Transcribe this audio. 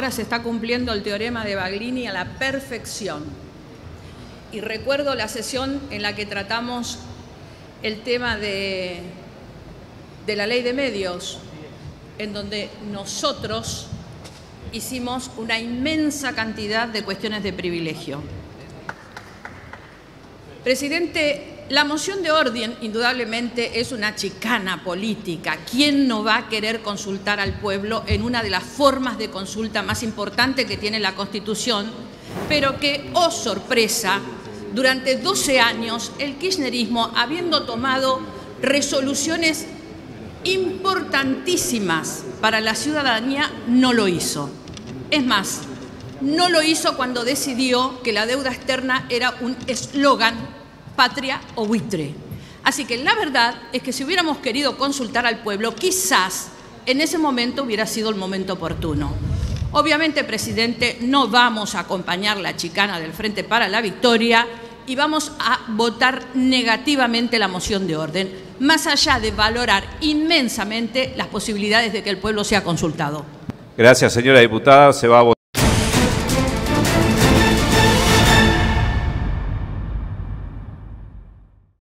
Ahora se está cumpliendo el teorema de Baglini a la perfección. Y recuerdo la sesión en la que tratamos el tema de la ley de medios, en donde nosotros hicimos una inmensa cantidad de cuestiones de privilegio. Presidente, la moción de orden indudablemente es una chicana política. ¿Quién no va a querer consultar al pueblo en una de las formas de consulta más importantes que tiene la Constitución, pero que, oh sorpresa, durante 12 años el kirchnerismo, habiendo tomado resoluciones importantísimas para la ciudadanía, no lo hizo? Es más, no lo hizo cuando decidió que la deuda externa era un eslogan, patria o buitre. Así que la verdad es que si hubiéramos querido consultar al pueblo, quizás en ese momento hubiera sido el momento oportuno. Obviamente, presidente, no vamos a acompañar la chicana del Frente para la Victoria y vamos a votar negativamente la moción de orden, más allá de valorar inmensamente las posibilidades de que el pueblo sea consultado. Gracias, señora diputada. Se va a votar.